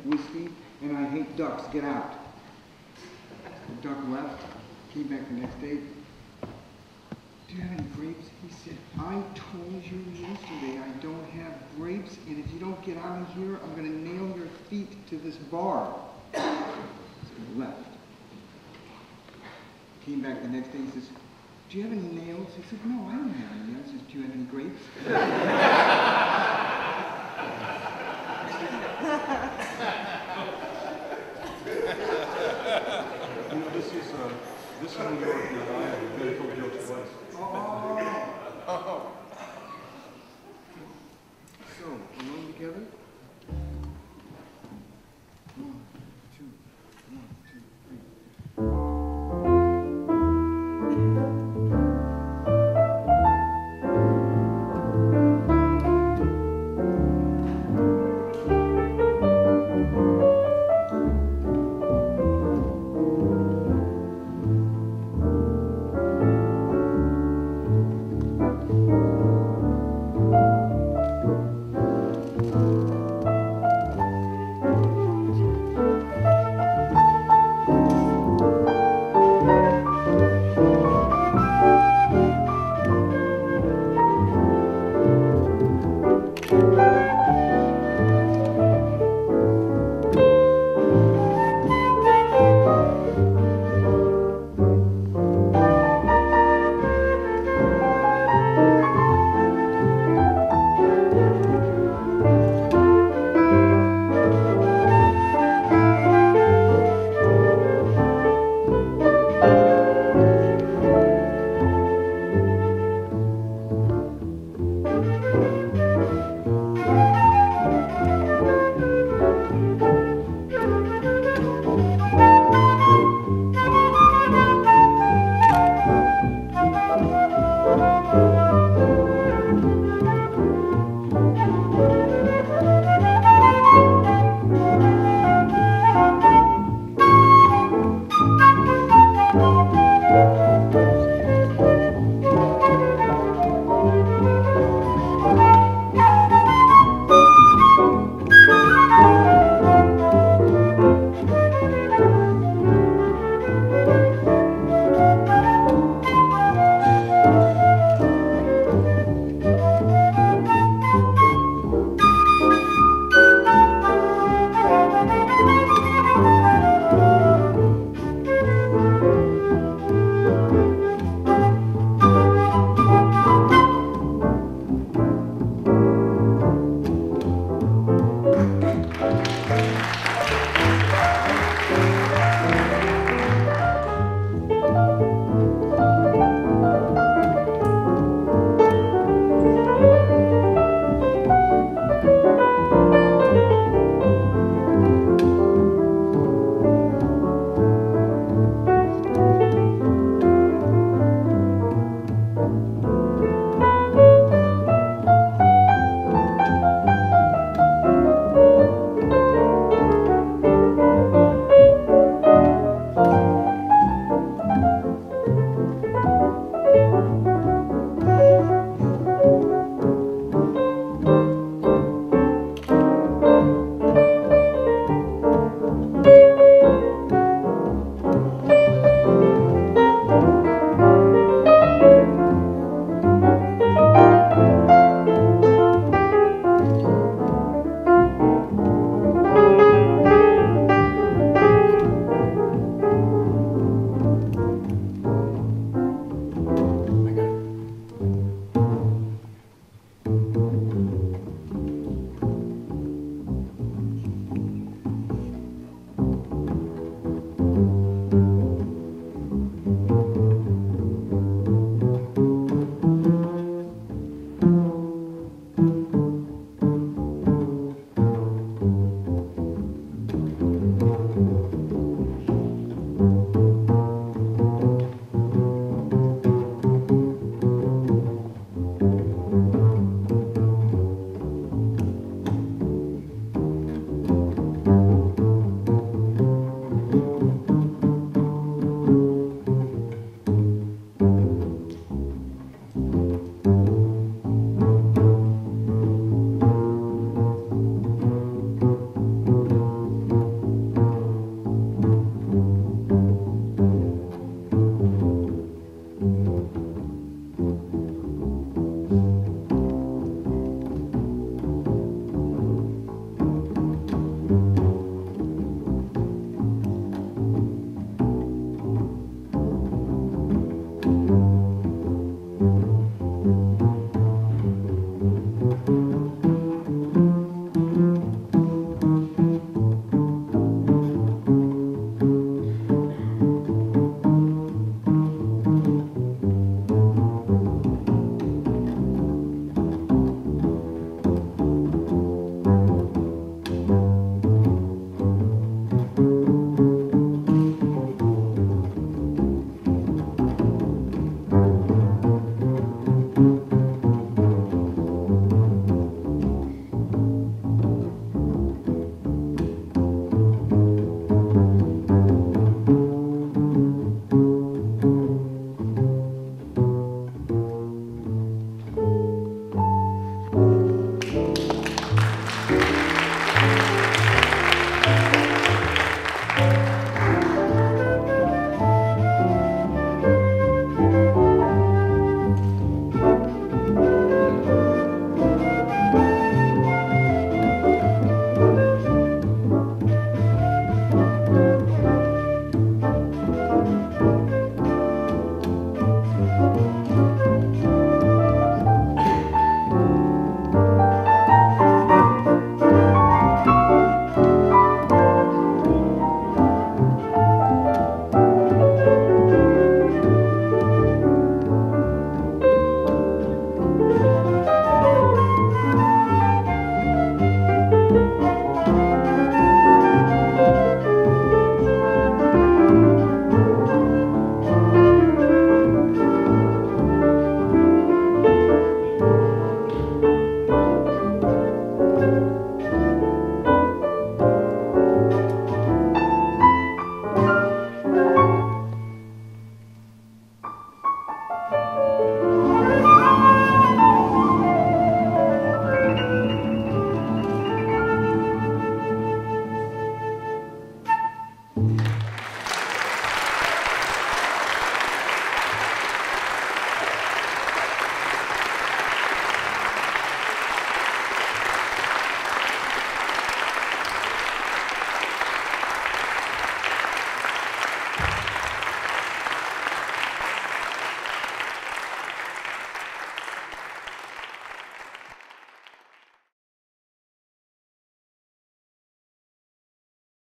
whiskey, and I hate ducks. Get out. The duck left. Came back the next day. Do you have any grapes? He said, I told you yesterday I don't have grapes, and if you don't get out of here, I'm going to nail your feet to this bar. So he left. Came back the next day, he says, do you have any nails? He said, no, I don't have any nails. He says, do you have any grapes? This is New York, and I have been told jokes twice.